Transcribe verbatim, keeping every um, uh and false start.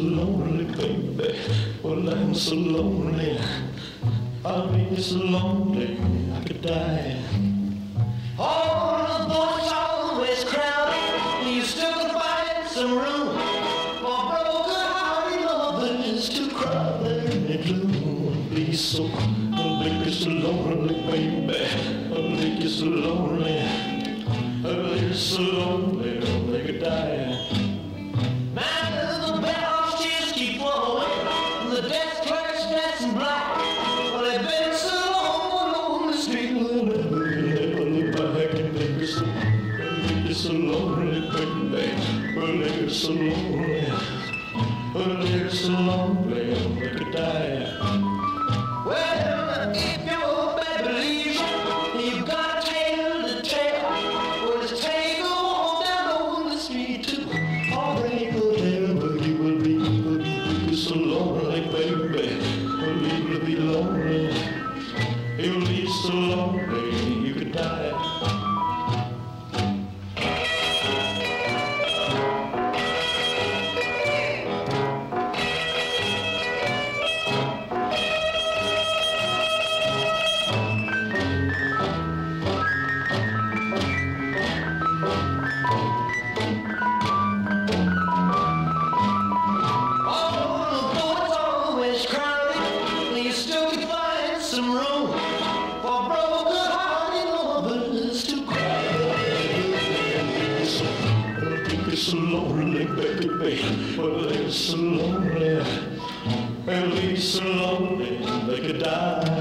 lonely, baby. Well, I'm so lonely. I'll be so lonely I could die. All the boys always crowded. You still can find some room for broken-hearted lovers to cry there in the gloom. Be so, I'll make you so lonely, baby. I'll make you so lonely. I'll make you so lonely they could die. Now the bells just keep flowing. The desk clerk's dressed in black. Well, they've been so long on the street, they'll never, never look back and make you so, make you so lonely, baby. Well, they're so lonely. Well, they're so lonely they could die. Well, if your baby leaves you, you've got a tale to tell. Well, just take a walk down on the street to Heartbreak Hotel, where you will be, will be, will be so lonely, baby. Well, you will be lonely. You'll be so lonely you could die. So lonely, baby, well, they're so lonely, they'll be so lonely they could die.